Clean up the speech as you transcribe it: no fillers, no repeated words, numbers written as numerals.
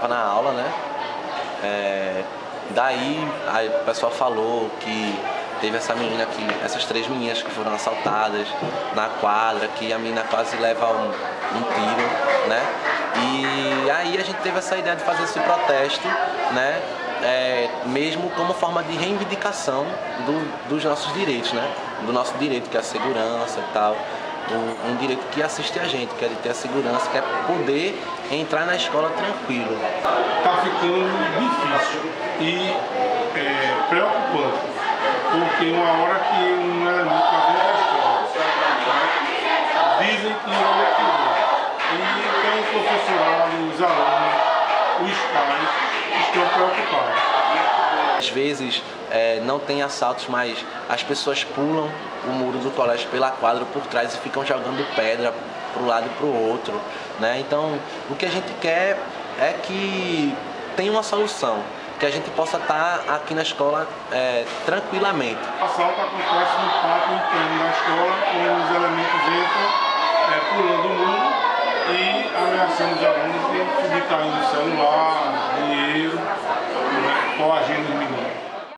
estava na aula, né? Daí o pessoal falou que teve essas 3 meninas que foram assaltadas na quadra, que a menina quase leva um tiro, né? E aí a gente teve essa ideia de fazer esse protesto, né? Mesmo como forma de reivindicação dos nossos direitos, né? Do nosso direito, que é a segurança e tal. Um direito que assiste a gente, que é de ter a segurança, que é poder entrar na escola tranquilo. Está ficando difícil e preocupante, porque uma hora que um elemento está dentro da escola, dizem que não é aquilo. E então o professorado, os alunos, os pais estão preocupados. Às vezes não tem assaltos, mas as pessoas pulam o muro do colégio pela quadra por trás e ficam jogando pedra para um lado e para o outro, né? Então, o que a gente quer é que tenha uma solução, que a gente possa estar aqui na escola tranquilamente. O assalto acontece no pátio interno da escola, onde os elementos entram pulando o muro e ameaçando os alunos de subtraindo celular, dinheiro, coagindo os meninos.